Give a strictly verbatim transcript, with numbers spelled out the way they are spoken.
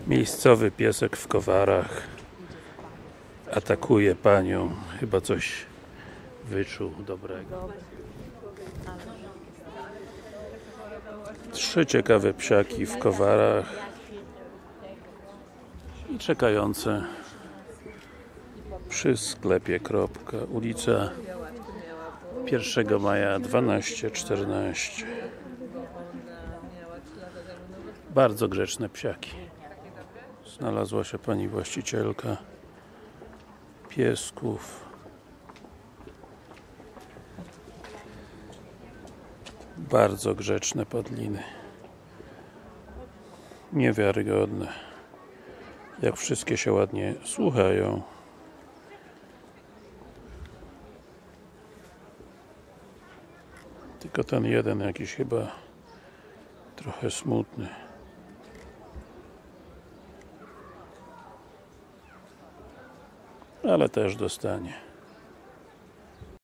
Miejscowy piesek w Kowarach atakuje panią. Chyba coś wyczuł dobrego. Trzy ciekawe psiaki w Kowarach i czekające przy sklepie Kropka, ulica pierwszego maja dwanaście czternaście. Bardzo grzeczne psiaki. Znalazła się pani właścicielka piesków. Bardzo grzeczne podliny. Niewiarygodne. Jak wszystkie się ładnie słuchają. Tylko ten jeden jakiś chyba trochę smutny. Ale też dostanie.